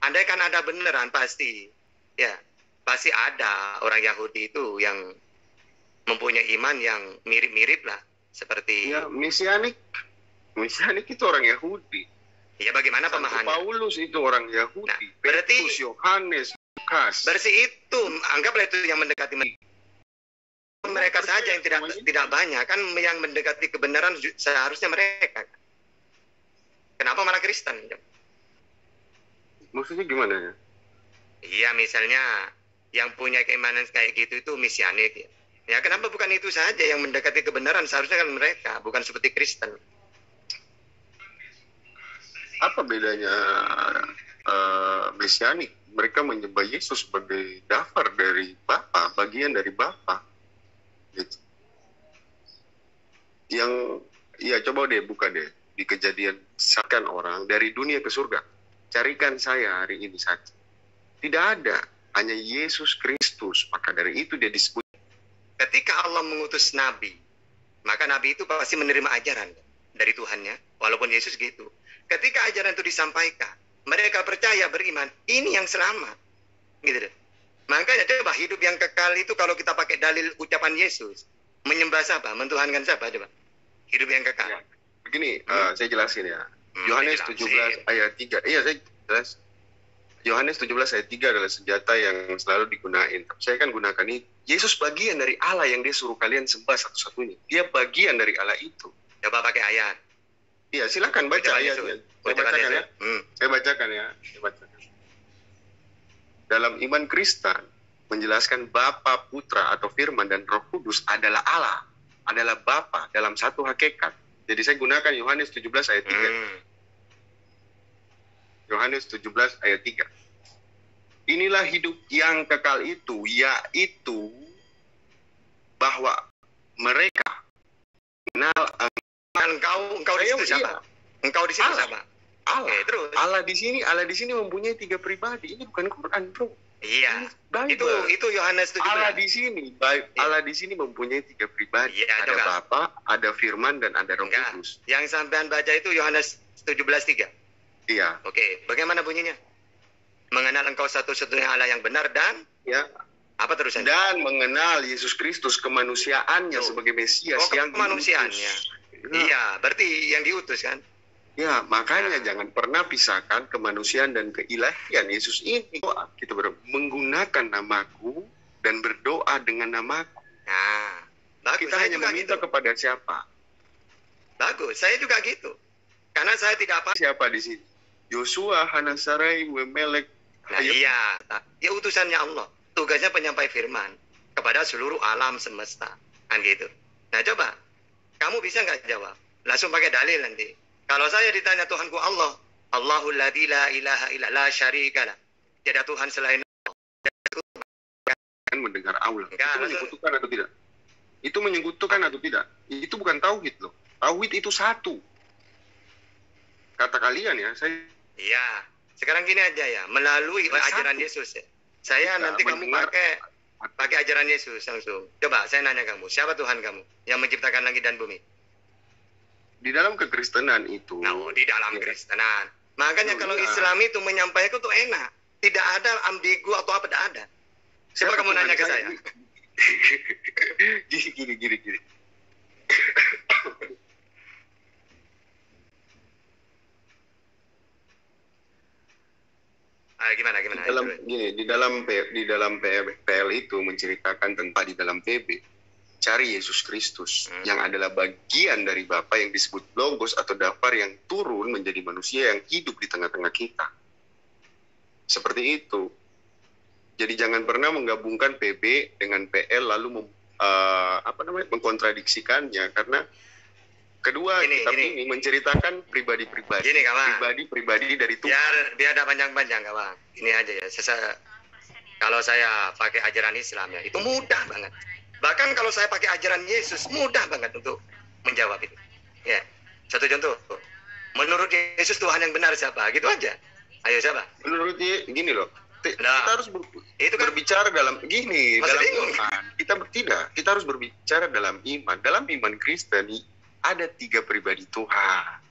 andaikan ada beneran pasti, ya pasti ada orang Yahudi itu yang mempunyai iman yang mirip-mirip lah, seperti ya mesianik itu orang Yahudi. Ya bagaimana Santo pemahamannya? Paulus itu orang Yahudi. Nah, berarti Petrus, Yohanes, Lukas. bersih itu, anggaplah itu yang mendekati mereka saja yang tidak banyak kan, yang mendekati kebenaran seharusnya mereka. Kenapa malah Kristen? Maksudnya gimana ya? Iya, misalnya yang punya keimanan kayak gitu itu mesianik ya. Ya kenapa bukan itu saja yang mendekati kebenaran, seharusnya kan mereka, bukan seperti Kristen. Apa bedanya mesianik? Mereka menyembah Yesus sebagai daftar dari Bapa, bagian dari Bapa. Gitu. Yang ya coba deh buka deh di Kejadian, misalkan orang dari dunia ke surga, carikan saya hari ini saja. Tidak ada, hanya Yesus Kristus. Maka dari itu dia disebut. Ketika Allah mengutus Nabi, maka Nabi itu pasti menerima ajaran dari Tuhannya, walaupun Yesus gitu. Ketika ajaran itu disampaikan, mereka percaya, beriman, ini yang selamat. Gitu deh. Makanya coba hidup yang kekal itu kalau kita pakai dalil ucapan Yesus, menyembah siapa? Mentuhankan siapa? Coba. Hidup yang kekal. Ya. Begini, saya jelasin ya. Yohanes 17 ayat 3. Iya, saya jelas. Yohanes 17 ayat 3 adalah senjata yang selalu digunakan. Tapi saya kan gunakan ini. Yesus bagian dari Allah yang dia suruh kalian sembah satu-satunya. Dia bagian dari Allah itu. Coba pakai ayat. Iya, silakan baca ayatnya. Saya bacakan ya. Saya bacakan ya. Saya bacakan. Dalam iman Kristen, menjelaskan Bapa, Putra, atau Firman dan Roh Kudus adalah Allah. Adalah Bapa dalam satu hakikat. Jadi saya gunakan Yohanes 17 ayat 3. Yohanes 17 ayat 3. Inilah hidup yang kekal itu, yaitu bahwa mereka mengenal engkau di situ siapa? Engkau di situ siapa? Allah. Oke, terus. Allah di sini mempunyai 3 pribadi. Ini bukan Quran, bro. Iya. Itu Yohanes 17. Allah di sini mempunyai 3 pribadi. Iya, ada Bapa, ada Firman, dan ada Roh Kudus. Yang sampean baca itu Yohanes 17:3. Iya. Oke, bagaimana bunyinya? Mengenal engkau satu-satunya Allah yang benar dan apa terusannya? Dan mengenal Yesus Kristus kemanusiaannya sebagai Mesias yang kemanusiaannya. Iya, berarti yang diutus kan? Ya, makanya jangan pernah pisahkan kemanusiaan dan keilahian Yesus ini. Kita menggunakan namaku dan berdoa dengan namaku. Nah, bagus. Kita hanya meminta kepada siapa? Bagus, saya juga gitu. Karena saya tidak apa. Siapa di sini? Yosua, Hanasarai, Wemelek. Nah, iya, ya utusannya Allah. Tugasnya penyampai firman kepada seluruh alam semesta. Kan gitu. Nah, coba. Kamu bisa nggak jawab? Langsung pakai dalil nanti. Kalau saya ditanya Tuhanku Allah, Allahul ladzi la ilaha illa la syarikalah. Tiada Tuhan selain Allah. Kan mendengar Allah. Itu menyekutukan atau tidak? Itu menyekutukan atau tidak? Itu bukan tauhid loh. Tauhid itu satu. Kata kalian ya, saya. Iya. Sekarang gini aja ya, melalui ajaran Yesus ya. Saya nanti kamu pakai ajaran Yesus langsung. Coba saya nanya kamu, siapa Tuhan kamu yang menciptakan langit dan bumi? Di dalam kekristenan itu. Nah, di dalam Kristenan. Makanya kalau Islam itu menyampaikan itu enak. Tidak ada ambigu atau apa, tidak ada. Siapa kamu nanya ke saya? Gini. Gimana? Di dalam PL itu menceritakan tentang di dalam PB cari Yesus Kristus yang adalah bagian dari Bapa yang disebut Logos atau Daftar yang turun menjadi manusia yang hidup di tengah-tengah kita. Seperti itu. Jadi jangan pernah menggabungkan PB dengan PL lalu mengkontradiksikannya, karena kedua kitab ini menceritakan pribadi-pribadi. Pribadi-pribadi dari Tuhan. Biar ada panjang-panjang, kawan. Ini aja ya. Kalau saya pakai ajaran Islam ya, itu mudah banget. Bahkan kalau saya pakai ajaran Yesus, mudah banget untuk menjawab itu. Ya. Satu contoh. Menurut Yesus Tuhan yang benar siapa? Gitu aja. Ayo siapa? Menurut dia gini loh. Kita harus berbicara dalam iman. Kita harus berbicara dalam iman. Dalam iman Kristen ada 3 pribadi Tuhan.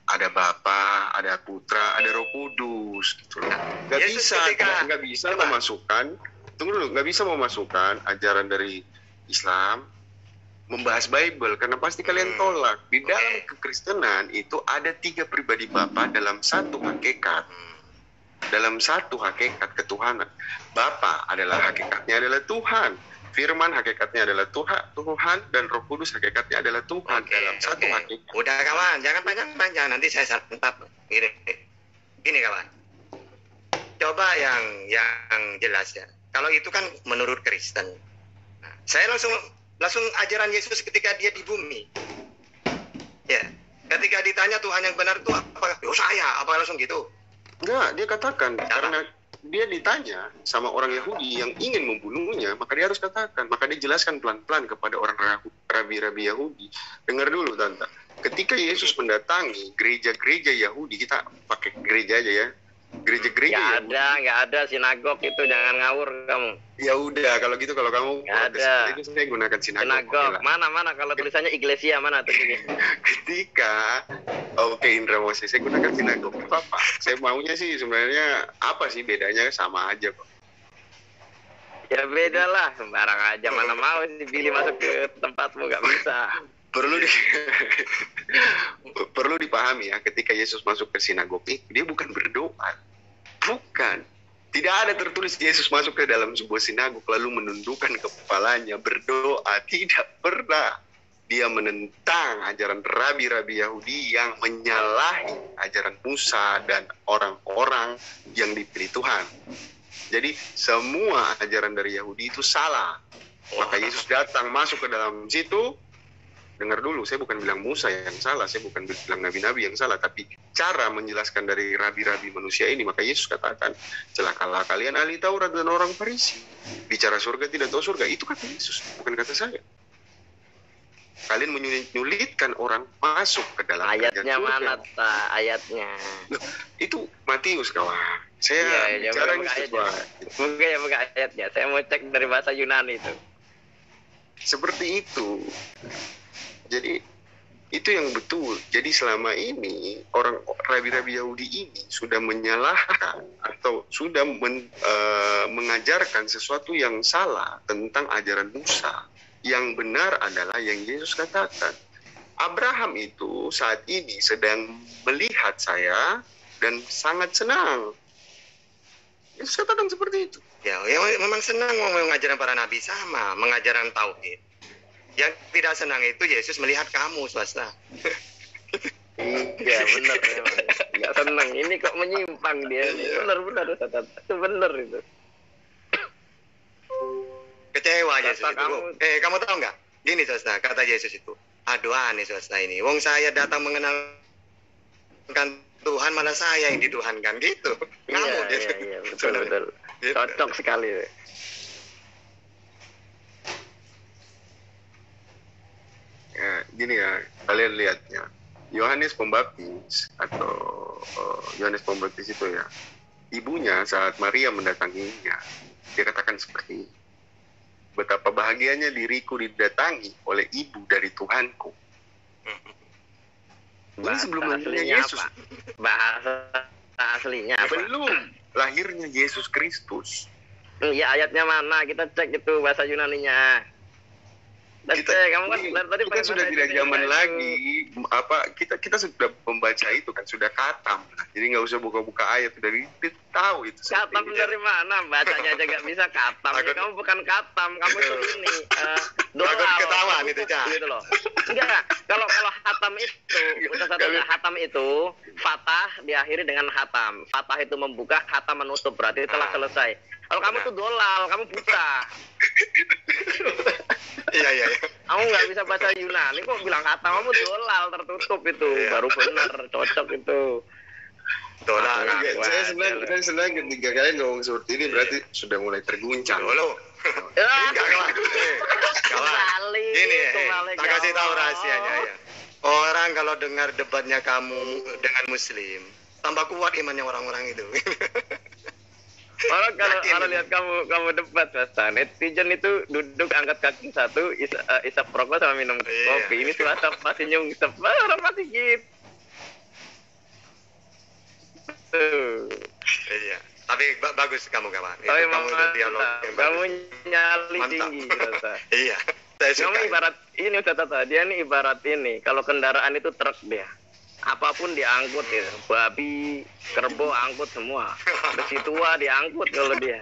ada Bapa, ada Putra, ada Roh Kudus gitu loh. Nggak bisa memasukkan, tunggu dulu, nggak bisa memasukkan ajaran dari Islam membahas Bible karena pasti kalian tolak. Di dalam kekristenan itu ada 3 pribadi Bapa dalam satu hakikat. Dalam satu hakikat ketuhanan. Bapa adalah hakikatnya adalah Tuhan. Firman hakikatnya adalah Tuhan dan Roh Kudus hakikatnya adalah Tuhan dalam satu hakikat. Udah kawan, jangan panjang-panjang, nanti saya santap. Gini kawan. Coba yang jelas ya. Kalau itu kan menurut Kristen. Nah, saya langsung ajaran Yesus ketika dia di bumi. Ya, ketika ditanya Tuhan yang benar itu apa? Saya, apa langsung gitu? Enggak, dia katakan karena dia ditanya sama orang Yahudi yang ingin membunuhnya, maka dia harus katakan, maka dia jelaskan pelan-pelan kepada orang rabi-rabi Yahudi. Dengar dulu Tante, ketika Yesus mendatangi gereja-gereja Yahudi, kita pakai gereja aja ya, gereja-gereja nggak ada sinagog itu, jangan ngawur kamu. Ya udah, kalau gitu, kalau kamu ada itu saya gunakan sinagog. Mana kalau tulisannya iglesia mana tuh? Ketika Indra Mose, saya gunakan sinagog, apa? Saya maunya sih sebenarnya apa sih bedanya, sama aja kok. Ya beda lah, sembarang aja, mana mau sih pilih masuk ke tempatmu, nggak bisa. Perlu dipahami ya, ketika Yesus masuk ke sinagog itu dia bukan berdoa, bukan. Tidak ada tertulis Yesus masuk ke dalam sebuah sinagog lalu menundukkan kepalanya berdoa, tidak pernah. Dia menentang ajaran rabi-rabi Yahudi yang menyalahi ajaran Musa dan orang-orang yang dipilih Tuhan. Jadi semua ajaran dari Yahudi itu salah. Maka Yesus datang masuk ke dalam situ. Dengar dulu, saya bukan bilang Musa yang salah, saya bukan bilang nabi-nabi yang salah, tapi cara menjelaskan dari rabi-rabi manusia ini. Maka Yesus katakan, celakalah kalian ahli Taurat dan orang Farisi, bicara surga tidak tahu surga. Itu kata Yesus, bukan kata saya. Kalian menyulitkan orang masuk ke dalam ayatnya mana ayatnya? Loh, itu Matius kawan. Saya bicara buka ayatnya. Saya mau cek dari bahasa Yunani itu. Seperti itu. Jadi itu yang betul. Jadi selama ini orang rabi-rabi Yahudi ini sudah menyalahkan atau sudah mengajarkan sesuatu yang salah tentang ajaran Musa. Yang benar adalah yang Yesus katakan. Abraham itu saat ini sedang melihat saya dan sangat senang. Yesus katakan seperti itu. Ya, memang senang mengajarkan para nabi sama, mengajarkan tauhid. Yang tidak senang itu Yesus melihat kamu, swasta. Iya benar memang. Nggak senang. Ini kok menyimpang dia. Benar itu benar itu. Kecewa Yesus itu. Kamu tahu nggak? Gini swasta, kata Yesus itu. Aduh aneh swasta ini. Wong saya datang mengenalkan Tuhan, malah saya yang dituhankan gitu. Kamu gitu. Iya betul. Cocok sekali. Ya, gini ya, kalian lihat ya, Yohanes Pembaptis atau Yohanes Pembaptis itu ya, ibunya saat Maria mendatanginya, dia katakan seperti ini, betapa bahagianya diriku didatangi oleh ibu dari Tuhanku. Ini sebelum lahirnya Yesus. Bahasa aslinya apa? Belum lahirnya Yesus Kristus. Iya, ayatnya mana? Kita cek itu bahasa Yunaninya. Kita sudah tidak zaman lagi kita sudah membaca itu kan, sudah katam, jadi nggak usah buka-buka ayat, dari tahu itu katam dari mana, bacanya aja nggak bisa katam. Kamu bukan katam, kamu itu ini dolal ketahuan itu gitu loh. Enggak, kalau hatam itu hatam itu fatah diakhiri dengan hatam. Fatah itu membuka, hatam menutup, berarti telah selesai. Kalau kamu tuh dolal, kamu buta. Iya. Kamu nggak bisa baca Yunani kok bilang kata, kamu dolal, tertutup itu. Baru benar, cocok itu. Dolal. Saya senang ketika kalian ngomong seperti ini, berarti sudah mulai terguncang. Enggak kawan. Gini tak kasih tahu rahasianya ya. Orang kalau dengar debatnya kamu dengan Muslim, tambah kuat imannya orang-orang itu. Orang kalau lihat kamu debat, netizen itu duduk angkat kaki satu, isap rokok sama minum kopi. Ini swasta pasti nyungsep, orang pasti gitu. Tapi bagus kamu kawan. Oh, Itu kamu itu dialog mantap. yang Kamu bagus. nyali Mantap. tinggi, Ustaz. Iya, saya Kamu suka. ibarat ini Ustaz Tata, dia nih ibarat ini, kalau kendaraan itu truk dia. Apapun diangkut ya, babi, kerbau angkut semua. Besi tua diangkut kalau dia.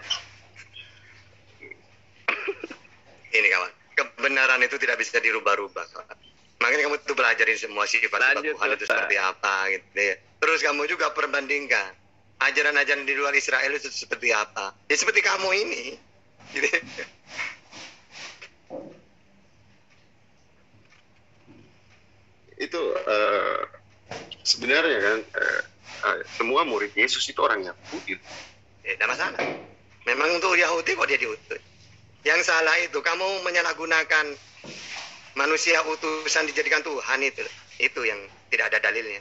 Ini kawan, kebenaran itu tidak bisa dirubah-rubah, kawan. Makanya kamu tuh belajarin semua sifat-sifat Lanjut, Tuhan itu Ustaz. seperti apa gitu ya. Terus kamu juga perbandingkan ajaran-ajaran di luar Israel itu seperti apa. Ya seperti kamu ini. Gitu. Itu sebenarnya kan semua murid Yesus itu orang Yahudi. Tidak masalah. Memang untuk Yahudi kok dia diutus. Yang salah itu kamu menyalahgunakan manusia utusan dijadikan Tuhan itu. Itu yang tidak ada dalilnya.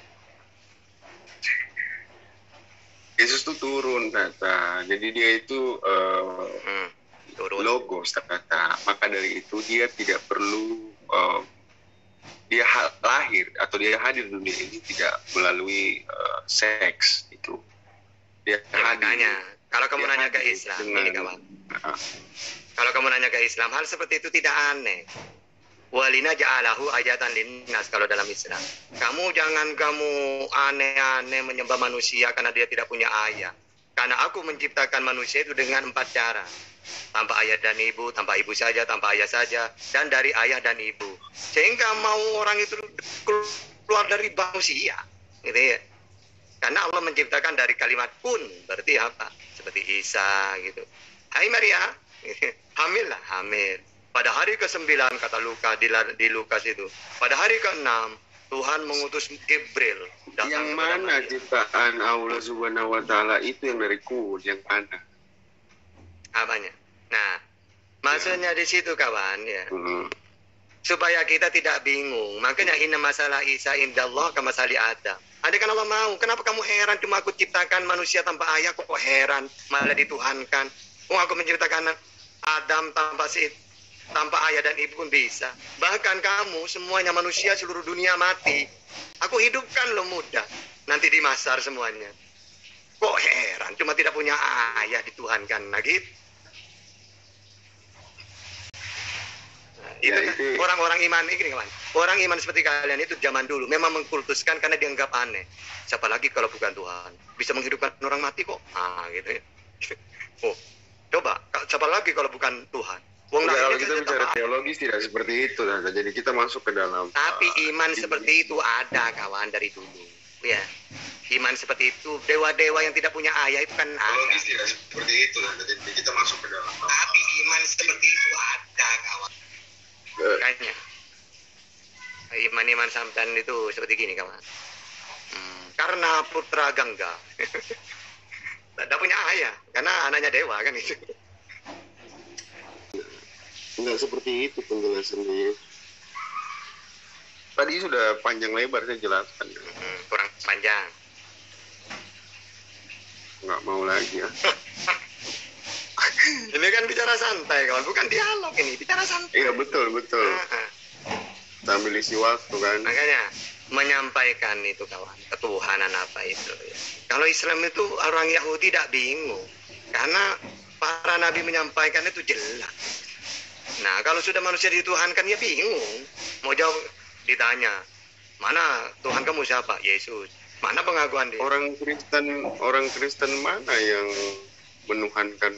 Yesus tuh turun kata. Jadi dia itu Turun. logos kata. Maka dari itu dia tidak perlu dia lahir atau dia hadir di dunia ini tidak melalui seks itu. Dia Ya, makanya kalau kamu Dia nanya ke hadir Islam, dengan- ini kawan. Kalau kamu nanya ke Islam, hal seperti itu tidak aneh. Walina ja'alahu ayatan linnas kalau dalam Islam. Jangan kamu aneh-aneh menyembah manusia karena dia tidak punya ayah. Karena aku menciptakan manusia itu dengan 4 cara. Tanpa ayah dan ibu, tanpa ibu saja, tanpa ayah saja, dan dari ayah dan ibu. Sehingga mau orang itu keluar dari manusia, gitu ya. Karena Allah menciptakan dari kalimat kun, berarti apa? Seperti Isa gitu. Hai Maria, hamil lah, hamil. Pada hari ke-9 kata Lukas di Lukas itu, pada hari ke-6 Tuhan mengutus Gabriel datang yang kepada mana Maria. ciptaan Allah Subhanahu wa taala itu yang dari kun, yang mana? Apanya? Nah, maksudnya di situ kawan ya. Hmm. Supaya kita tidak bingung. Makanya inna masalah Isa indallah kama masali Adam. Andai kan Allah mau, kenapa kamu heran cuma aku ciptakan manusia tanpa ayah kok heran malah dituhankan? Aku menciptakan Adam tanpa ayah dan ibu pun bisa. Bahkan kamu semuanya manusia seluruh dunia mati. Aku hidupkan lo muda. Nanti dimasar semuanya. Kok heran cuma tidak punya ayah dituhankan. Nah gitu. Ya, Itu itu- orang-orang iman ini kawan. Orang iman seperti kalian itu zaman dulu memang mengkultuskan karena dianggap aneh. Siapa lagi kalau bukan Tuhan bisa menghidupkan orang mati kok? Gitu ya. Oh, coba siapa lagi kalau bukan Tuhan? Wong Enggak, kalau lainnya kita tetap bicara ada. teologis tidak seperti itu, Tante. Jadi kita masuk ke dalam. Tapi iman ini. seperti itu ada kawan dari dulu. Ya. Iman seperti itu, dewa-dewa yang tidak punya ayah itu kan ada. Teologis tidak seperti itu, Tante. Jadi kita masuk ke dalam. Tapi iman seperti itu ada kawan. Makanya iman-iman sampean itu seperti gini kawan. Karena putra Gangga tidak punya ayah karena anaknya dewa kan itu. Enggak seperti itu penjelasannya. Tadi sudah panjang lebar saya jelaskan. Kurang panjang. Nggak mau lagi ya. Ini kan bicara santai kawan, bukan dialog ini, bicara santai. Iya betul. Nah, Sambil isi waktu kan. makanya menyampaikan itu kawan, ketuhanan apa itu. Ya. Kalau Islam itu orang Yahudi tidak bingung, karena para nabi menyampaikan itu jelas. Nah kalau sudah manusia dituhankan ya bingung, mau jawab ditanya, mana Tuhan kamu siapa? Yesus. Mana pengakuan dia? Orang Kristen mana yang menuhankan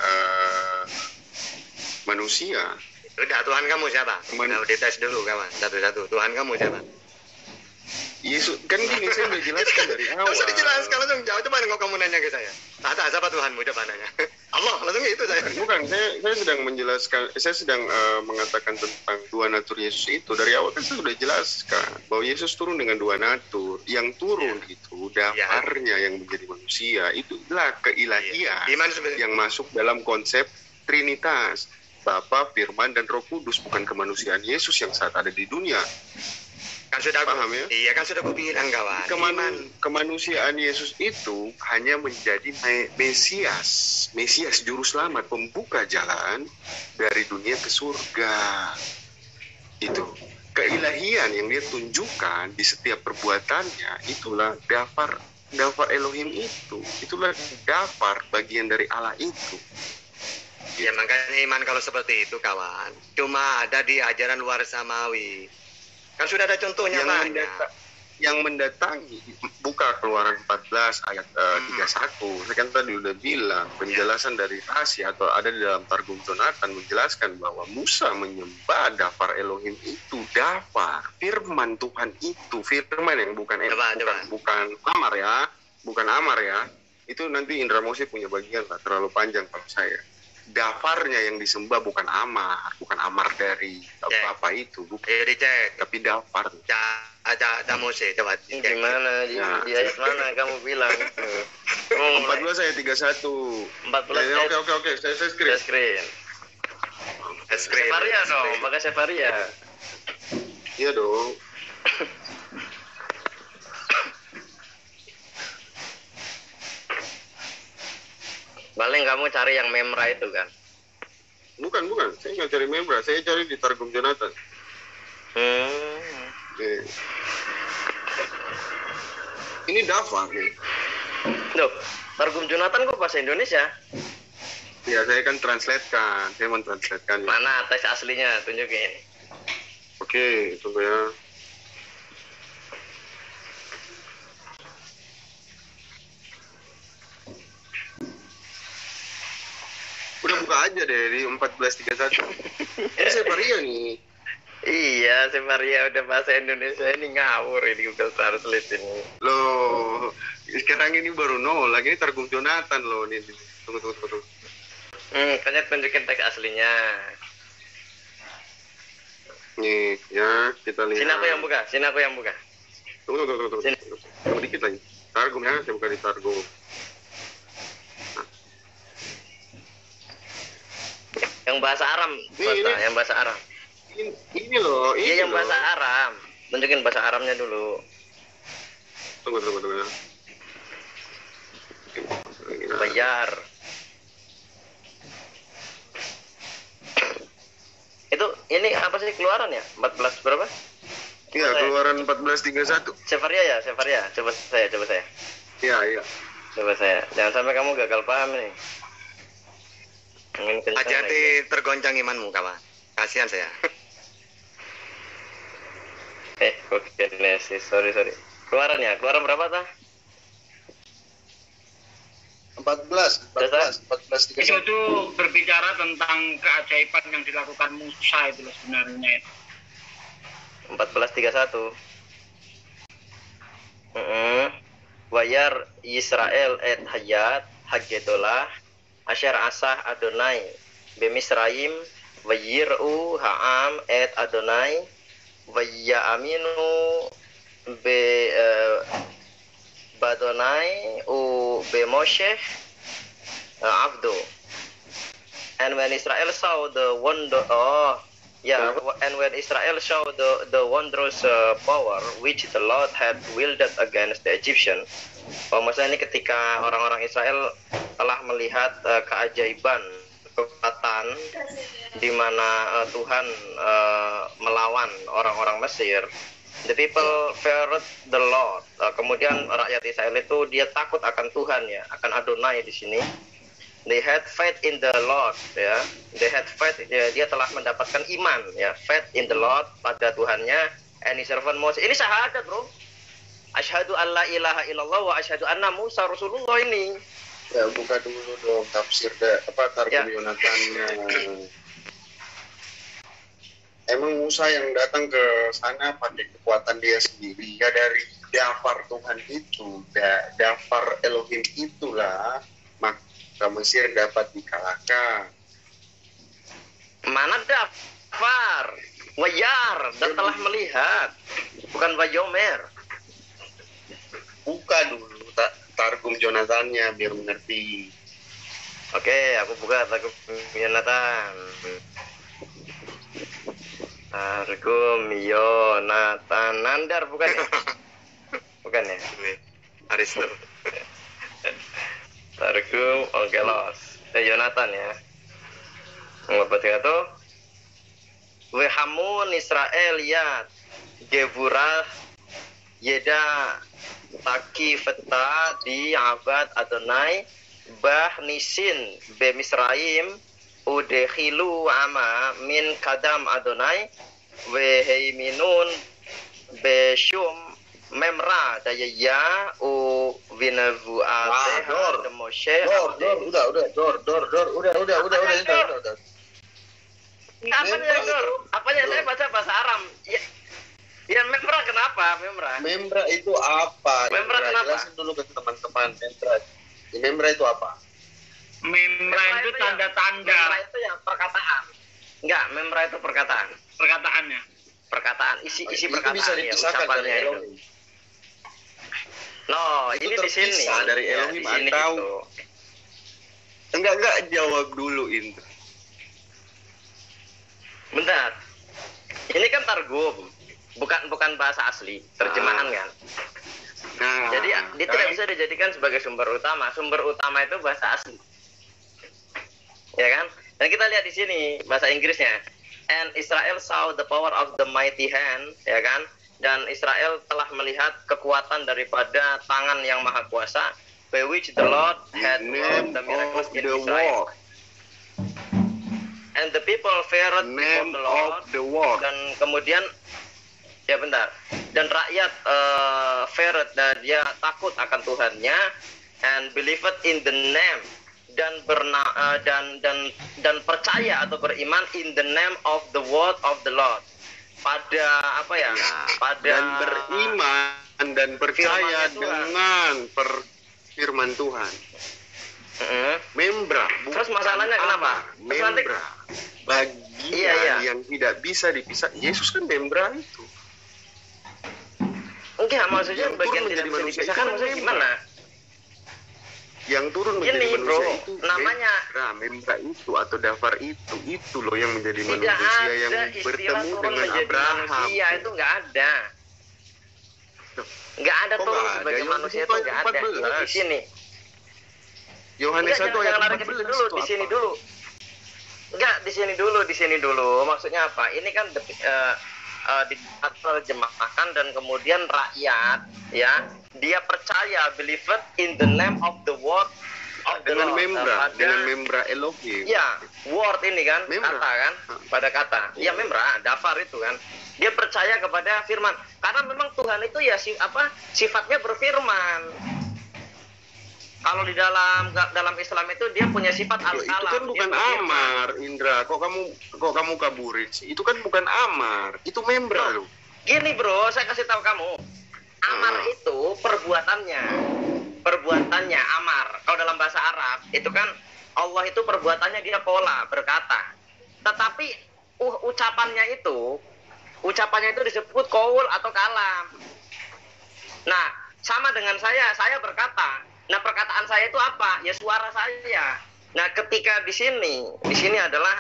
manusia? Udah Tuhan kamu siapa? Man- Nah, dites dulu kawan, satu-satu. Tuhan kamu siapa? Yesus kan gini saya udah jelaskan dari awal. Nggak usah dijelaskan, langsung jawab. Coba nengok kamu nanya ke saya. Tata, siapa Tuhanmu? Coba nanya. Allah, langsung itu saya. Bukan, saya sedang menjelaskan, saya sedang mengatakan tentang dua natur Yesus itu. Dari awal kan saya sudah jelaskan bahwa Yesus turun dengan dua natur. Yang turun itu daparnya yang menjadi manusia, itulah keilahian Iman sebenarnya. yang masuk dalam konsep Trinitas. Bapa, Firman, dan Roh Kudus, bukan kemanusiaan Yesus yang saat ada di dunia. Kan sudah Paham ya? Iya kan sudah aku bilang kawan. Iman. Kemanusiaan Yesus itu hanya menjadi Mesias juru selamat, pembuka jalan dari dunia ke surga. Itu keilahian yang dia tunjukkan di setiap perbuatannya, itulah dafar Dafar Elohim itulah dafar bagian dari Allah itu. Ya makanya iman kalau seperti itu kawan, cuma ada di ajaran luar samawi. Kan sudah ada contohnya banyak. Yang mendatangi, buka Keluaran 14 ayat 31. Saya kan tadi udah bilang penjelasan dari Rasi atau ada di dalam Targum Jonathan menjelaskan bahwa Musa menyembah dafar Elohim itu, dafar firman Tuhan itu, firman yang bukan amar ya, bukan amar ya. Itu nanti Indra Mosi punya bagian lah, terlalu panjang kalau saya. Dafarnya yang disembah bukan amar dari apa itu, bukan. Dicek. Tapi dafar. Mose, coba. Gimana di ayat mana kamu bilang? 14 ayat 31. 14. Oke. Saya screen. Sefaria dong, pakai Sefaria. Iya dong. Paling kamu cari yang Memra itu kan? Bukan. Saya nggak cari Memra. Saya cari di Targum Jonathan. Ini dafar nih. Loh, Targum Jonathan kok bahasa Indonesia? Ya, saya kan translatekan. Saya mentranslatekan. Mana teks aslinya? Tunjukin. Oke, itu ya. Udah buka aja deh di 1431. Ini Sefaria nih. Iya, Sefaria udah bahasa Indonesia, ini ngawur ini Google Translate ini. Loh, sekarang ini baru lagi ini Targum Jonathan loh nih. Tunggu. Kayaknya tunjukin teks aslinya. Nih, ya, kita lihat. Sini aku yang buka. Tunggu. Sini. Tunggu dikit lagi. Targum ya, saya buka di Targum. Yang bahasa Aram, yang bahasa Aram. Ini loh. Iya, yang bahasa Aram. Tunjukin bahasa Aramnya dulu. Tunggu. Bayar. Itu ini apa sih Keluaran ya? 14 berapa? Iya, Keluaran 1431. Sefaria. Coba saya. Iya. Coba saya. Jangan sampai kamu gagal paham nih. Hati-hati tergoncang imanmu kawan. Kasihan saya. Oke, Genesis. Sorry. Keluaran berapa tah? 14. Itu berbicara tentang keajaiban yang dilakukan Musa itu sebenarnya. 14:31. Wayar Israel et hayat hagedolah asyar asah Adonai bemisraim wayiru ha'am et Adonai wayaminu be badonai u be Moshe abdo. And when Israel saw the wonder, and when Israel saw the wondrous power which the Lord had wielded against the Egyptian. Maksudnya ini ketika orang-orang Israel telah melihat keajaiban, kekuatan di mana Tuhan melawan orang-orang Mesir. The people feared the Lord. Kemudian rakyat Israel itu dia takut akan Tuhan ya, akan Adonai di sini. They had faith in the Lord, ya. They had faith, ya, dia telah mendapatkan iman, ya, faith in the Lord pada Tuhannya. And his servant Moses. Ini syahadat, bro. Asyhadu an la ilaha illallah wa asyhadu anna Musa Rasulullah ini. Ya, buka dulu dong tafsir Targum Yonatannya. Emang Musa yang datang ke sana pakai kekuatan dia sendiri, ya dari dafar Tuhan itu, dafar Elohim itulah maka Mesir dapat dikalahkan. Mana dafar? Wayar dan telah melihat, bukan wayomer. Buka dulu Targum Jonathannya biar mengerti. Oke, aku buka Targum Jonathan. Targum Jonathan Nandar bukan ya? Bukan ya? Aristo. Targum Onkelos. Jonathan ya. Berarti itu Wehamun Israel ya Geburah Yeda Taki feta di abad Adonai bah nisin be Misraim udekhilu ama min kadam Adonai weheiminun be syum memra daya u vinavu ate de Moshe udah. Apanya saya baca bahasa Aram. Ya memra kenapa? Memra itu apa? Memra kenapa? Jelasin dulu ke teman-teman memra. Memra itu apa? Memra itu tanda-tanda. Memra itu ya perkataan. Enggak, memra itu perkataan. Perkataannya. Perkataan, isi perkataan. Itu bisa dipisahkan dari Elohim. No, itu ini di sini. Dari Elohim ya, atau gitu. Enggak jawab dulu Indra. Bentar. Ini kan targum. Bukan bahasa asli, terjemahan kan. Nah, jadi dia tidak bisa dijadikan sebagai sumber utama. Sumber utama itu bahasa asli. Ya kan? Dan kita lihat di sini bahasa Inggrisnya. And Israel saw the power of the mighty hand, ya kan? Dan Israel telah melihat kekuatan daripada tangan yang maha kuasa, by which the Lord had wrought the miracles in Israel. And the people feared before the Lord. Dan kemudian ya bentar. Dan rakyat feared, dan dia takut akan Tuhannya, and believed in the name, dan percaya atau beriman in the name of the word of the Lord. Pada apa ya? Pada dan beriman dan percaya dengan firman Tuhan. Membra. Terus masalahnya kenapa? Membra. Bagian yang tidak bisa dipisah. Yesus kan membra itu. Enggak, maksudnya bagian tidak bisa dipisahkan maksudnya gimana? Yang turun menjadi manusia itu namanya membra itu atau dafar itu loh yang menjadi manusia yang bertemu dengan Abraham. Iya, itu enggak ada. Enggak ada turun sebagai manusia itu enggak ada. Ini di sini. Yohanes 1 ayat 14 dulu, di sini dulu. Enggak, di sini dulu. Maksudnya apa? Ini kan diterjemahkan dan kemudian rakyat ya, dia percaya, believed in the name of the word of the dengan Lord. dengan membra Elohim. Ya, word ini kan, membra. kata kan, pada kata. Ya membra, dafar itu kan. Dia percaya kepada firman. Karena memang Tuhan itu ya sifatnya berfirman. Kalau di dalam Islam itu dia punya sifat al-kalam. Itu kan bukan amar, Indra. Kok kamu kaburin sih? Itu kan bukan amar. Itu membra loh. Gini bro, saya kasih tahu kamu. Amar itu perbuatannya amar. Kalau dalam bahasa Arab itu kan Allah itu perbuatannya dia pola, berkata. Tetapi ucapannya itu disebut qaul atau kalam. Nah, sama dengan saya berkata. Nah, perkataan saya itu apa? Ya suara saya. Nah, ketika di sini adalah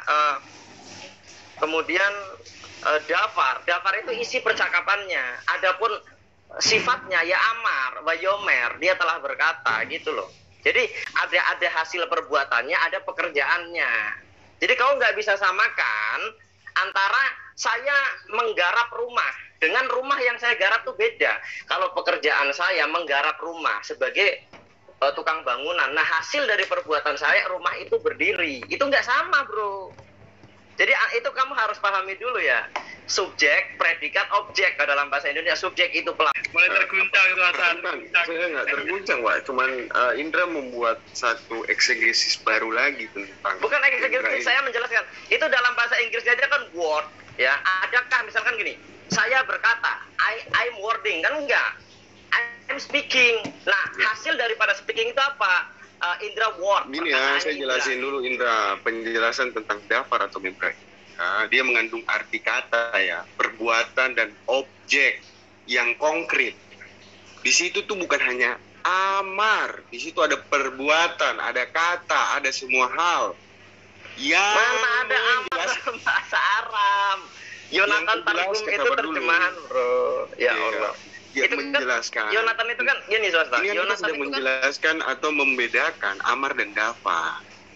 kemudian dafar itu isi percakapannya. Adapun sifatnya ya amar, wayomer, dia telah berkata gitu loh. Jadi ada hasil perbuatannya, ada pekerjaannya. Jadi kau nggak bisa samakan antara saya menggarap rumah dengan rumah yang saya garap tuh beda. Kalau pekerjaan saya menggarap rumah sebagai tukang bangunan, nah hasil dari perbuatan saya rumah itu berdiri, itu nggak sama bro. Jadi itu kamu harus pahami dulu ya, subjek, predikat, objek. Kalau dalam bahasa Indonesia subjek itu pelaku. Mulai terguncang itu Hasan. Saya nggak terguncang Pak, cuman Indra membuat satu eksegesis baru lagi tentang. Bukan eksegesis, saya menjelaskan. Itu dalam bahasa Inggrisnya aja kan word, ya. Adakah misalkan gini, saya berkata, I'm wording, kan enggak. I'm speaking. Nah, hasil daripada speaking itu apa? Indra word. Gini ya, saya jelasin dulu Indra, penjelasan tentang dafar atau membra. Nah, dia mengandung arti kata ya, perbuatan dan objek yang konkret. Di situ tuh bukan hanya amar, di situ ada perbuatan, ada kata, ada semua hal. Yang mana ada amar bahasa Arab. Yonatan Targum itu terjemahan, bro. Ya Allah. Ya, itu menjelaskan. Kan, Yonatan itu kan gini swasta. Ini Yonatan sedang menjelaskan atau membedakan amar dan dafar.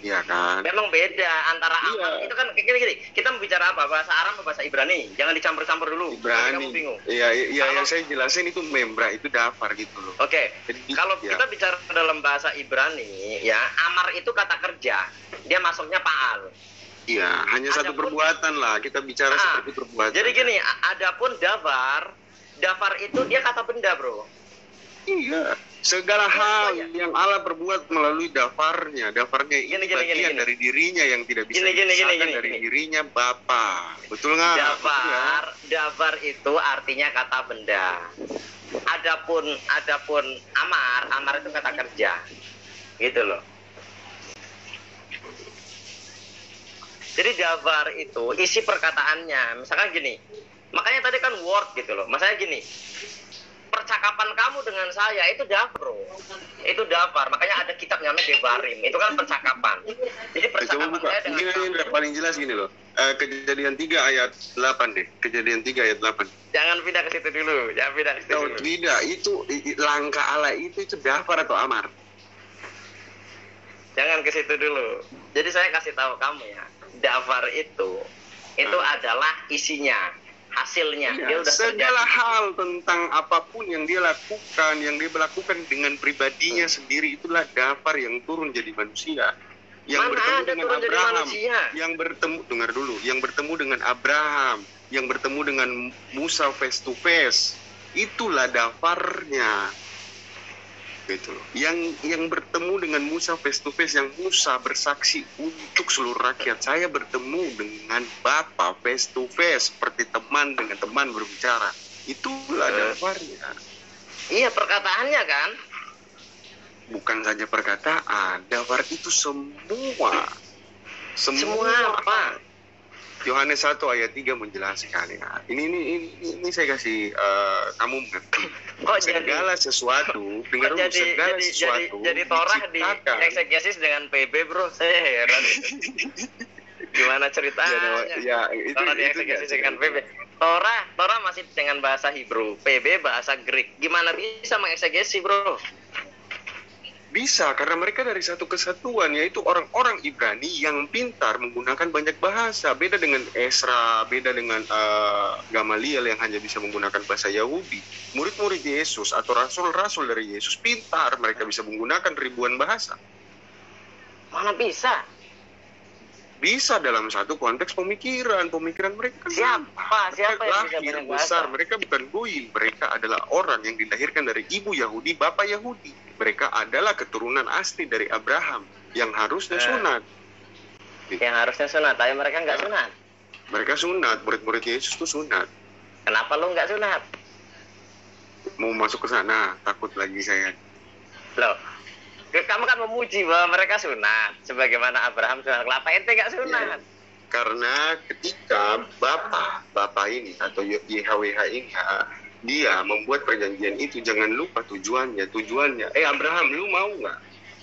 Iya kan? Memang beda antara Iya. amar itu kan gini. Kita bicara apa? Bahasa Arab atau bahasa Ibrani? Jangan dicampur-campur dulu. Ibrani. Kamu bingung. Iya, Kalau- yang saya jelasin itu membra, itu dafar gitu loh. Oke. Jadi, Kalau ya. kita bicara dalam bahasa Ibrani, ya, amar itu kata kerja. Dia masuknya fa'al. Iya, hanya satu Adapun- perbuatan lah. Kita bicara seperti perbuatan. Jadi gini, adapun dafar itu dia kata benda, bro. Iya, segala hal iya. yang Allah perbuat melalui dafarnya. Dafarnya ini bagian dari dirinya yang tidak bisa dipisahkan dari dirinya Bapa. Betul nggak? Dafar itu artinya kata benda. Adapun amar itu kata kerja. Gitu loh. Jadi dafar itu isi perkataannya. Misalkan gini. Makanya tadi kan word gitu loh. Maksudnya gini. Percakapan kamu dengan saya itu dafar, bro. Itu dafar. Makanya ada kitab namanya Devarim. Itu kan percakapan. Jadi percakapan saya dengan ini paling jelas gini loh. Kejadian 3 ayat 8 deh. Kejadian 3 ayat 8. Jangan pindah ke situ dulu. Tidak, itu langkah Allah itu dafar atau amar? Jangan ke situ dulu. Jadi saya kasih tahu kamu ya. Dafar itu adalah isinya. Hasilnya Ya, dia udah segala terjadi. hal tentang apapun yang dia lakukan, yang dia lakukan dengan pribadinya sendiri, itulah dafar yang turun jadi manusia. Yang Mana bertemu ada dengan turun jadi Abraham, manusia? yang bertemu, dengar dulu, yang bertemu dengan Abraham, yang bertemu dengan Musa face to face, itulah dafarnya. Gitu loh. Yang bertemu dengan Musa face to face, yang Musa bersaksi untuk seluruh rakyat, saya bertemu dengan Bapa face to face seperti teman dengan teman berbicara. Itulah dafarnya. Iya, perkataannya kan. Bukan saja perkataan, dafar itu semua. Semua apa? Yohanes 1 ayat 3 menjelaskan ya. Ini saya kasih kamu mengerti. Kok Segala sesuatu, dengar dulu, segala sesuatu jadi Torah diciptakan. dieksegesis dengan PB, bro. Saya heran. Gimana ceritanya? Ya, itu Torah dieksegesis dengan PB. Torah masih dengan bahasa Hebrew, PB bahasa Greek. Gimana bisa mengeksegesi, bro? Bisa, karena mereka dari satu kesatuan, yaitu orang-orang Ibrani yang pintar menggunakan banyak bahasa. Beda dengan Esra, beda dengan Gamaliel yang hanya bisa menggunakan bahasa Yahudi. Murid-murid Yesus atau rasul-rasul dari Yesus pintar, mereka bisa menggunakan ribuan bahasa. Mana bisa? Bisa dalam satu konteks pemikiran mereka. Siapa yang bisa lahir banyak besar, bahasa? mereka bukan goyim, mereka adalah orang yang dilahirkan dari ibu Yahudi, bapak Yahudi. Mereka adalah keturunan asli dari Abraham yang harusnya sunat. Yang harusnya sunat, tapi mereka nggak sunat. Mereka sunat, murid-murid Yesus tuh sunat. Kenapa lu nggak sunat? Mau masuk ke sana, takut lagi saya. Loh, kamu kan memuji bahwa mereka sunat, sebagaimana Abraham sunat. Kenapa ente nggak sunat? Karena ketika Bapak ini atau YHWH ini, dia membuat perjanjian itu, jangan lupa tujuannya. Abraham, lu mau nggak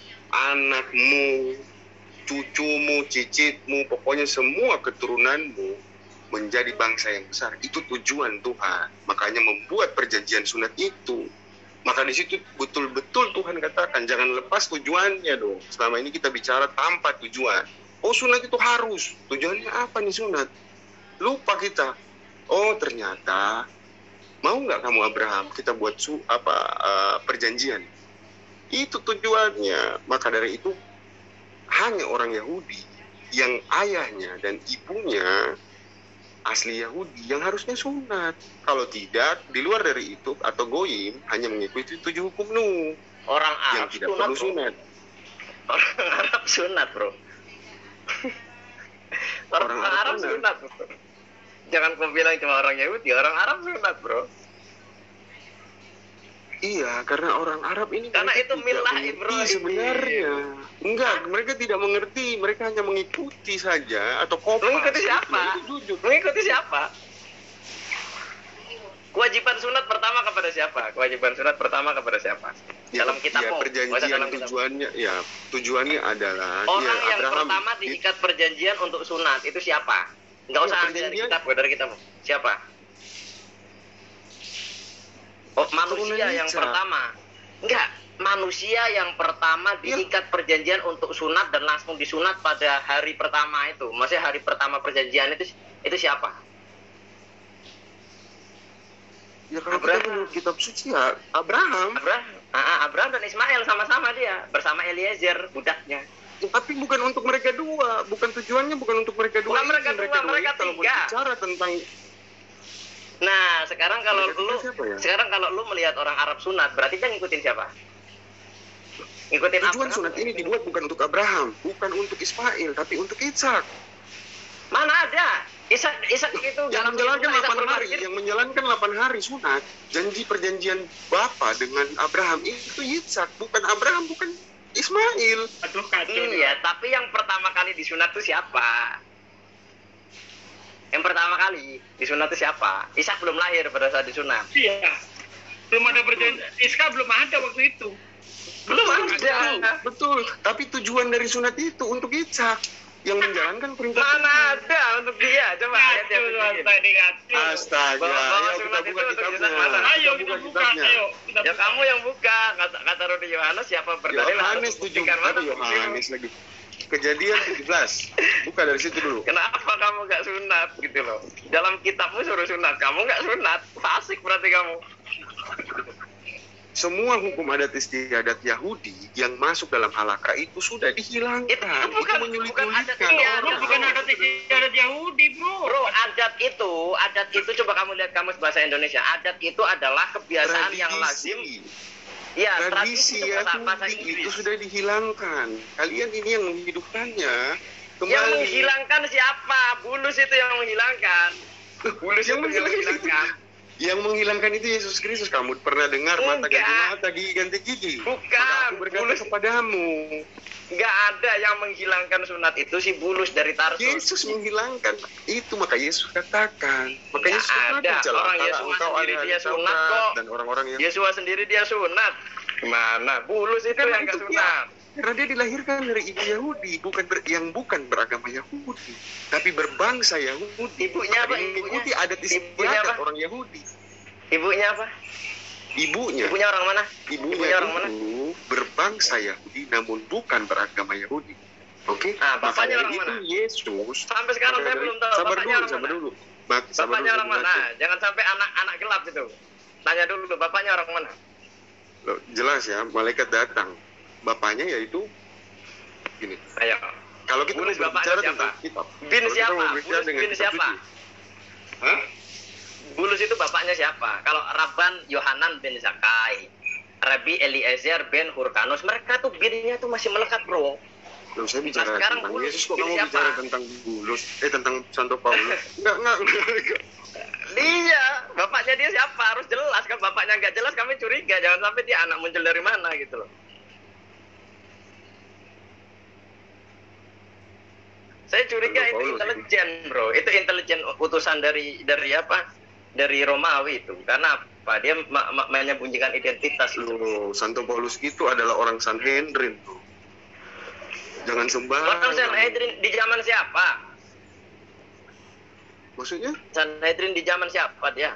anakmu, cucumu, cicitmu, pokoknya semua keturunanmu menjadi bangsa yang besar? Itu tujuan Tuhan. Makanya membuat perjanjian sunat itu. Maka di situ betul-betul Tuhan katakan, jangan lepas tujuannya dong. Selama ini kita bicara tanpa tujuan. Oh, sunat itu harus. Tujuannya apa nih sunat? Lupa kita. Oh, ternyata mau nggak kamu Abraham kita buat perjanjian? Itu tujuannya. Maka dari itu hanya orang Yahudi yang ayahnya dan ibunya asli Yahudi yang harusnya sunat. Kalau tidak, di luar dari itu atau goyim hanya mengikuti 7 hukum Nuh Orang yang Arab tidak sunat, perlu bro. sunat. Orang Arab sunat, bro. Orang Arab sunat, bro. Jangan kau bilang cuma orang Yahudi, orang Arab sunat, bro. Iya, karena orang Arab ini Karena mereka itu tidak milah mengerti Ibrahim. sebenarnya. Enggak, mereka tidak mengerti, mereka hanya mengikuti saja atau kopas. Mengikuti siapa? Itu jujur. Mengikuti siapa? Kewajiban sunat pertama kepada siapa? Kewajiban sunat pertama kepada siapa? Dalam kitabmu. Perjanjian dalam kitab. tujuannya adalah Orang yang Abraham, pertama diikat perjanjian untuk sunat itu siapa? Enggak usah ambil dari perjanjian. kitab, dari kitabmu. Siapa? Oh, manusia yang Isa. pertama. Enggak. manusia yang pertama diikat perjanjian untuk sunat dan langsung disunat pada hari pertama itu. Maksudnya hari pertama perjanjian itu siapa? Ya kalau kita menurut kitab suci ya Abraham. Abraham dan Ismail sama-sama dia bersama Eliezer budaknya. Tapi bukan untuk mereka dua, bukan tujuannya bukan untuk mereka dua. Bukan mereka dua, mereka kalau tiga. Bicara tentang. Nah, sekarang kalau lu Ya? melihat orang Arab sunat, berarti kan ngikutin siapa? Ngikutin Tujuan Abraham. sunat ini dibuat bukan untuk Abraham, bukan untuk Ismail, tapi untuk Ishak. Mana ada? Ishak itu Yang dalam menjalankan Ishak 8 belum hari, lahir. yang menjalankan 8 hari sunat, janji perjanjian Bapa dengan Abraham itu Ishak, bukan Abraham, bukan Ismail. Aduh kacau. Iya, tapi yang pertama kali disunat itu siapa? Yang pertama kali disunat itu siapa? Ishak belum lahir pada saat disunat. Iya. Belum ada perjanjian. Iska belum ada waktu itu. Belum ada. Betul. Tapi tujuan dari sunat itu untuk Ishak yang menjalankan perintah. Mana ada untuk dia? Coba ayat yang Kacau. Astaga. Bahwa Ayo kita sunat buka itu untuk kitabnya. sunat mana? Ayo kita buka. Ayo. Kita Ya buka. kamu yang buka. Kata Rudi Yohanes siapa berdalil Yohanes harus buktikan 17 mana Yohanes lagi. Kejadian 17. Buka dari situ dulu. Kenapa kamu gak sunat gitu loh? Dalam kitabmu suruh sunat, kamu gak sunat. Fasik berarti kamu. Semua hukum adat istiadat Yahudi yang masuk dalam halakha itu sudah dihilangkan. Itu bukan adat menyulit-nyulitkan istiadat. orang. Bukan adat Yahudi, bro. Bro, adat itu coba kamu lihat kamus bahasa Indonesia. Adat itu adalah kebiasaan yang lazim. Ya, Tradisi itu bahasa Yahudi Inggris. itu sudah dihilangkan. Kalian ini yang menghidupkannya kembali. Yang menghilangkan siapa? Bulus itu yang menghilangkan. Bulus Yang itu yang menghilangkan. Yang menghilangkan itu Yesus Kristus. Kamu pernah dengar mata ganti Enggak. mata, gigi ganti gigi? Bukan. Maka aku berkata Bulus. kepadamu, Nggak ada yang menghilangkan sunat itu si Bulus dari Tarsus. Yesus menghilangkan itu, maka Yesus katakan. Maka Nggak Yesus katakan, ada. Orang celakalah Yesus engkau sendiri ahli dia Taurat sunat kok. dan orang-orang yang Yesua sendiri dia sunat. Gimana? Bulus itu Karena yang nggak itu sunat. Karena dia dilahirkan dari ibu Yahudi, yang bukan beragama Yahudi, tapi berbangsa Yahudi. Ibunya apa? Maka dia mengikuti adat Ibunya istiadat apa? orang Yahudi. Ibunya apa? Ibunya Ibunya orang mana? Ibunya orang mana? itu berbangsa Yahudi namun bukan beragama Yahudi. Oke? Ah, bapaknya Makanya orang mana? itu Yesus. Sampai sekarang saya belum tahu. Sabar Bapaknya orang sabar mana? dulu. Bapaknya orang mana? Jangan sampai anak gelap itu. Tanya dulu bapaknya orang mana? Loh, jelas ya, malaikat datang. Bapaknya yaitu gini. Ayo. Kalau kita Bulus mau bapaknya berbicara siapa? tentang kitab. Bin kalau kita siapa? mau berbicara Bulus dengan bin kitab siapa? suci. Hah? Bulus itu bapaknya siapa? Kalau Rabban Yohanan bin Zakkai, Rabbi Eliezer bin Hurkanus, mereka tuh binnya tuh masih melekat, bro. Loh, saya bicara sekarang tentang Bulus Yesus, kok bin kamu siapa? bicara tentang Bulus? Tentang Santo Paulus? Enggak. Iya, bapaknya dia siapa? Harus jelas. Kalau bapaknya nggak jelas, kami curiga. Jangan sampai dia anak muncul dari mana gitu loh. Saya curiga Santo itu Paulus, intelijen, bro. Itu intelijen utusan dari apa? Dari Romawi itu. Karena apa? Dia menyembunyikan identitas itu. Loh, Santo Paulus itu adalah orang Sanhedrin. Jangan sembarangan. Orang Sanhedrin di zaman siapa? Maksudnya? Sanhedrin di zaman siapa dia?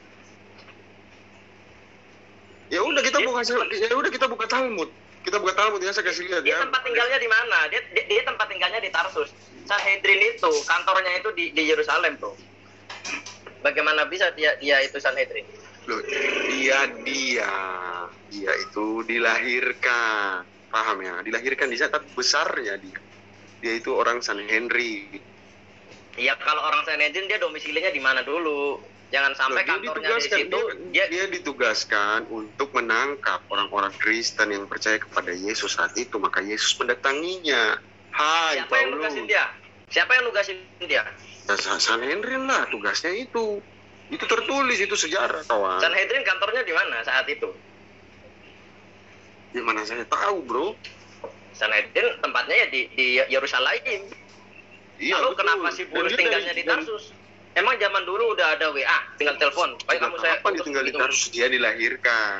Ya udah kita buka Talmud. Kita buka Talmud ya, saya kasih lihat Dia ya. tempat tinggalnya di mana? Dia tempat tinggalnya di Tarsus. Sanhedrin itu kantornya itu di Yerusalem, bro. Bagaimana bisa dia itu Sanhedrin? Loh, dia itu dilahirkan. Paham ya? Dilahirkan di saat besarnya dia. Dia itu orang Sanhedrin. Ya kalau orang Sanhedrin dia domisilinya di mana dulu? Jangan sampai Loh, kantornya di situ. dia ditugaskan untuk menangkap orang-orang Kristen yang percaya kepada Yesus saat itu, maka Yesus mendatanginya. Hai Siapa yang Paulus. nugasin dia? Siapa yang nugasin dia? Sanhedrin lah tugasnya itu. Itu tertulis, itu sejarah kawan. Sanhedrin kantornya di mana saat itu? Di mana saya tahu, bro. Sanhedrin tempatnya ya di Yerusalem. Iya, Lalu betul. kenapa si Bulus Dan dia tinggalnya di dari- Tarsus? Emang zaman dulu udah ada WA, tinggal telepon. Baik kamu saya Kapan dia tinggal di Tarsus? Dia dilahirkan.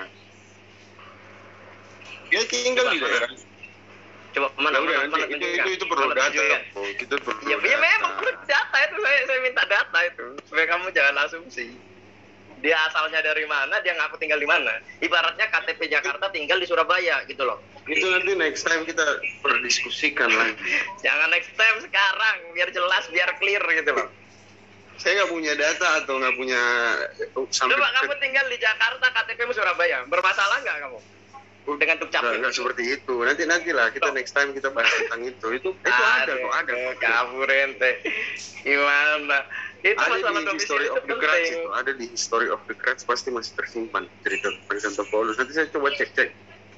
Dia tinggal di daerah. Coba mana? Ya udah, mana nanti tunjukkan. itu perlu Mana data. tunjukkan. Oh, kita perlu Ya, data. memang perlu data itu saya minta data itu supaya kamu jangan asumsi. dia asalnya dari mana, dia ngaku tinggal di mana. Ibaratnya KTP Jakarta tinggal di Surabaya gitu loh. Itu nanti next time kita berdiskusikan lagi. Jangan next time, sekarang biar jelas, biar clear gitu loh. Saya nggak punya data atau nggak punya Coba kamu tinggal di Jakarta, KTP-mu Surabaya, bermasalah nggak kamu dengan dukcapil? Nggak seperti itu. Nantilah kita next time kita bahas tentang itu. Itu ada kok. Kabur ente. Gimana? Itu Ada masalah di domisili History itu of the Crutch penting. itu. Ada di History of the Crutch pasti masih tersimpan cerita tentang Santo Paulus. Nanti saya coba cek.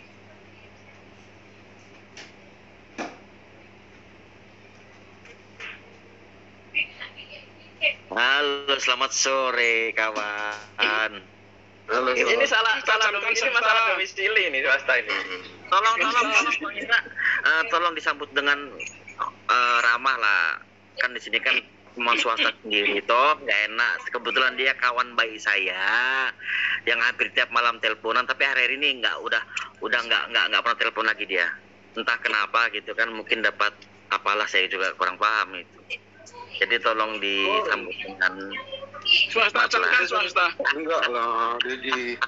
Halo, selamat sore kawan. Halo, Ini salah Camkan ini swasta. masalah domisili ini swasta ini. Tolong Bang Indra, tolong disambut dengan ramah lah. Kan di sini kan cuma swasta sendiri toh, nggak enak. Kebetulan dia kawan baik saya yang hampir tiap malam teleponan, tapi hari ini udah nggak pernah telepon lagi dia. Entah kenapa gitu kan, mungkin dapat apalah, saya juga kurang paham itu. Jadi tolong disambut dengan Swasta, camkan swasta. Enggak lah, jadi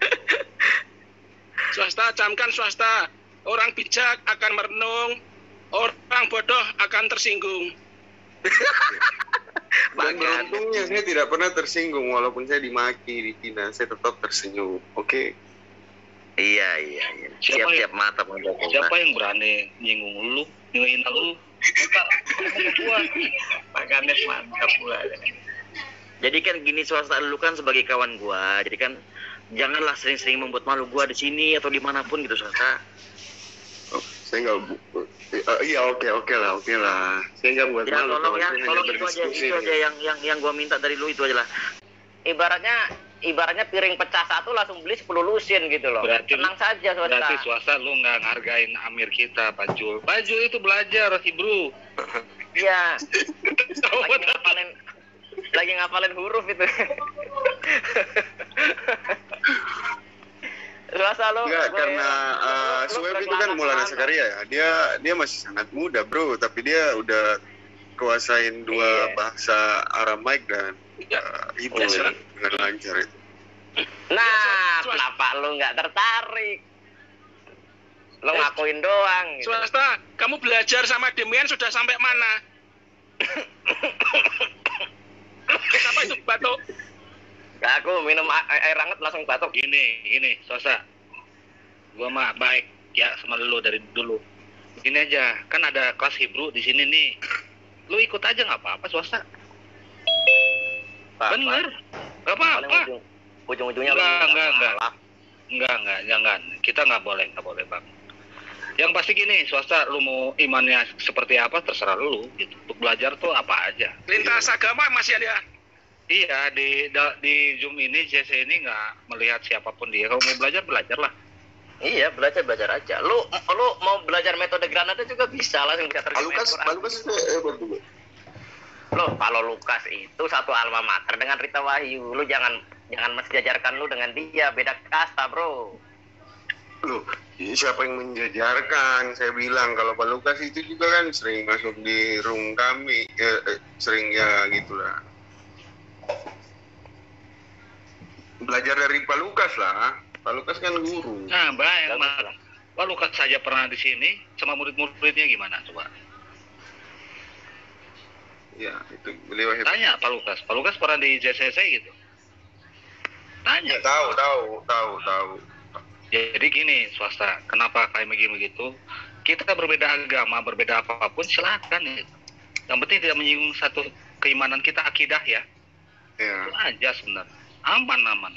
Swasta, camkan swasta. Orang bijak akan merenung, orang bodoh akan tersinggung. dan beruntungnya saya tidak pernah tersinggung walaupun saya dimaki, dihina, saya tetap tersenyum. Oke. Iya. Siap-siap mata Siapa yang berani nyinggung lu, ngehina lu? Makanya mantap pula. Jadi kan gini, swasta, lu kan sebagai kawan gua, jadi kan janganlah sering-sering membuat malu gua di sini atau dimanapun gitu, swasta. Saya nggak iya oke lah. Saya nggak buat Ya malu. tolong ya, saya hanya tolong berdiskusi. itu aja yang gua minta dari lu, itu aja lah. Ibaratnya piring pecah satu langsung beli 10 lusin gitu loh. Tenang saja swasta. Berarti swasta lu nggak ngargain amir kita, Pak Jul. Pak Jul itu belajar Hebrew. Iya. Lagi ngapalin huruf itu. Swasta lu. Enggak, karena Sueb itu kan Maulana Zakaria ya. Dia masih sangat muda, bro, tapi dia udah kuasain dua bahasa Aramaik dan Hebrew dengan lancar itu. Nah, kenapa lu nggak tertarik? Lu ngakuin doang. Gitu. Swasta, kamu belajar sama Demian sudah sampai mana? Siapa itu batuk? Aku minum air hangat langsung batuk. Gini, swasta. Gua mah baik ya sama lu dari dulu. Gini aja, kan ada kelas Hebrew di sini nih. Lu ikut aja nggak apa-apa, swasta. Bener, nggak apa-apa. Ujung-ujungnya Enggak, jangan. Kita nggak boleh bang. Yang pasti gini, swasta, lu mau imannya seperti apa terserah lu. Gitu. Untuk belajar tuh apa aja. Lintas agama masih ada. Iya, di Zoom ini, JC ini nggak melihat siapapun dia. Kalau mau belajar lah. Iya, belajar aja. Lu mau belajar metode Granada juga bisa, langsung bisa terjemahin Pak Lukas itu dulu. Loh, kalau Lukas itu satu alma mater dengan Rita Wahyu. Lu jangan mensejajarkan lu dengan dia, beda kasta, bro. Loh, siapa yang menjajarkan? Saya bilang kalau Pak Lukas itu juga kan sering masuk di room kami, sering ya gitulah. Belajar dari Pak Lukas lah. Pak Lukas kan guru. Nah, baik, Pak Lukas saja pernah di sini sama murid-muridnya gimana coba? Ya, itu beliau hebat. Tanya Pak Lukas pernah di JCC gitu. Tanya. Ya, tahu. Jadi gini, swasta, kenapa kayak begitu? Kita berbeda agama, berbeda apapun, silakan gitu. Yang penting tidak menyinggung satu keimanan kita, akidah ya. Ya. Itu aja sebenarnya. Aman.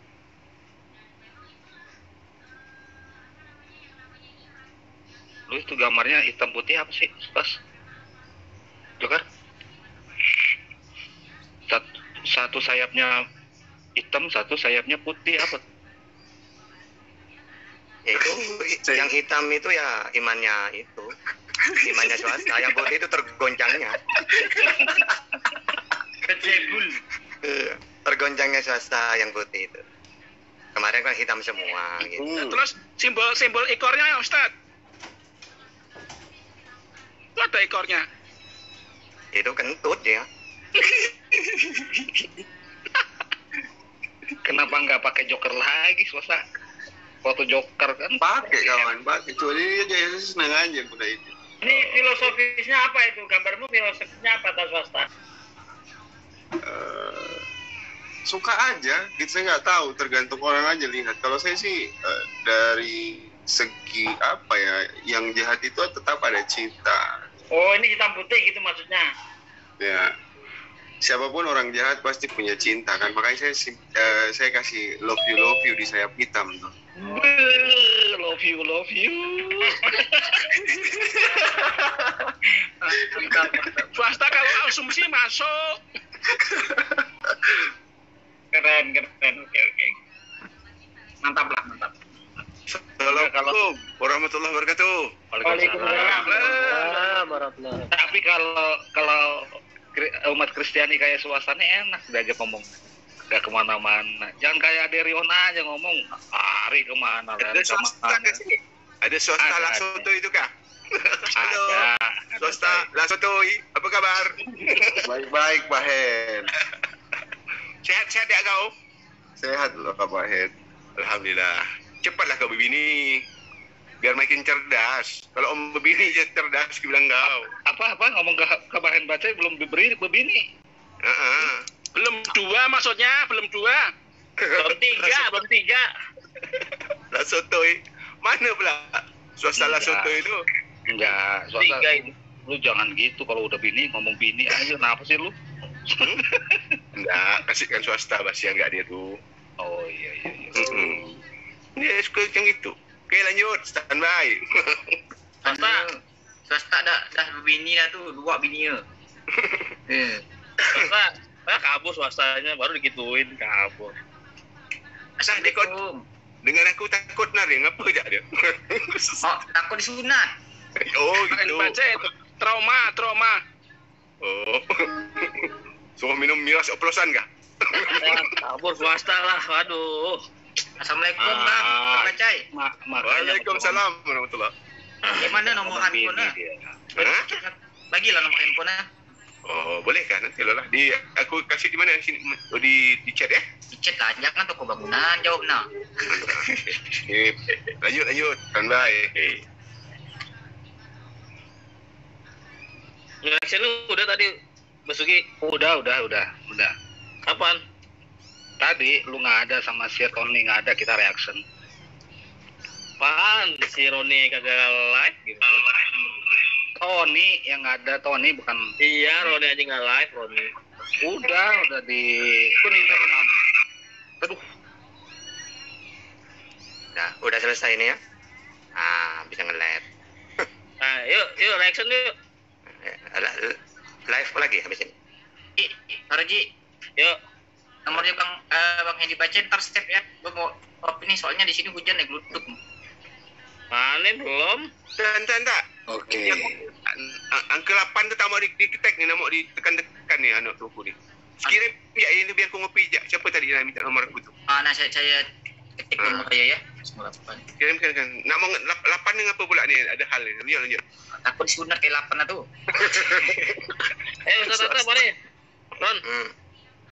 Lu itu gambarnya hitam putih apa sih, Pas? Jokar? Satu sayapnya hitam, satu sayapnya putih, apa? Ya itu yang hitam itu ya imannya swasta, yang putih itu tergoncangnya. Kecebul. Tergoncangnya swasta yang putih itu. Kemarin kan hitam semua gitu. Terus simbol ekornya, Ustaz. Itu ada ekornya. Itu kentut ya. Kenapa nggak pakai joker lagi, swasta? Foto joker kan? Pakai kawan, pakai. Kecuali aja Yesus senang aja udah itu. Ini filosofisnya apa itu? Gambarmu filosofisnya apa, tas swasta? Suka aja, gitu saya nggak tahu, tergantung orang aja lihat. Kalau saya sih dari segi apa ya, yang jahat itu tetap ada cinta. Oh, ini hitam putih gitu maksudnya? Ya, siapapun orang jahat pasti punya cinta kan, makanya saya kasih love you di sayap hitam tuh. Love you. Swasta kalau asumsi masuk. Keren. Oke. Mantap. Assalamualaikum warahmatullahi wabarakatuh. Waalaikumsalam. Tapi kalau umat Kristiani kayak suasana enak diajak ngomong, nggak kemana-mana. Jangan kayak Deriona aja ngomong, lari kemana? Ada swasta ke sini? Ada swasta Lasoto itu kah? Halo, Ada. swasta Lasotoi, apa kabar? Baik-baik Pak Hen. Sehat-sehat ya kau? Sehat loh Pak Hen. Alhamdulillah. Cepatlah kau berbini, biar makin cerdas. Kalau om berbini cerdas, bilang kau. Apa ngomong ke Bahen baca belum berbini. Belum 2 maksudnya, belum 2. Belum tiga. Lasotoi, mana pula swasta Lasotoi itu? Enggak, Tiga ini. lu jangan gitu, kalau udah bini ngomong bini aja. Kenapa sih lu? Enggak, kasihkan swasta basi yang enggak dia tuh. Oh iya. Dia suka macam itu. Oke lanjut, standby. Swasta dah berbini dah tuh, 2 bininya. Swasta, kabur swastanya baru digituin kabur. Asal dia kau dengan aku takut nari, ngapa aja dia? Oh, takut disunat. Oh Main gitu. baca itu trauma. Oh. Suruh minum miras oplosan kah? Kabur swasta lah, waduh. Assalamualaikum bang, Pak Bacai. Waalaikumsalam warahmatullahi. Gimana nomor handphonenya? Hah? Bagilah nomor handphonenya. Oh, boleh kan? Nanti lah. Aku kasih di mana? Di sini. Oh, di chat ya? Di chat lah, jangan toko bangunan, jawab nah. Sip. Lanjut. Standby. Reaction lu udah tadi, Basuki? Udah. Kapan? Tadi lu nggak ada sama si Tony, nggak ada, kita reaction. Apaan? Si Roni kagak live gimana? Tony yang nggak ada, Tony bukan. Iya, Roni aja nggak live, Roni. Udah di. Aduh. Nah, udah selesai ini ya? Bisa nge-live. Nah, yuk reaction yuk. Live lagi habis ini. Tarji, Yuk. nomornya Bang Hedi baca ntar step ya. Gue mau ini soalnya di sini hujan ya geluduk. Mana belum? Tak. Oke. Angka 8 tu tak mau diketek ni, nak mau ditekan-tekan ni anak tuku ni. Sekiranya ya ini biar aku ngopi je. Siapa tadi yang minta nomor aku tu? Nah saya ketik nomor saya ya. 98. Kirimkan kan. Nak mau 8 ni apa pula ni? Ada hal ni. Lanjut. Takut disunat kayak 8 lah tuh. Ustaz, mari. Ron.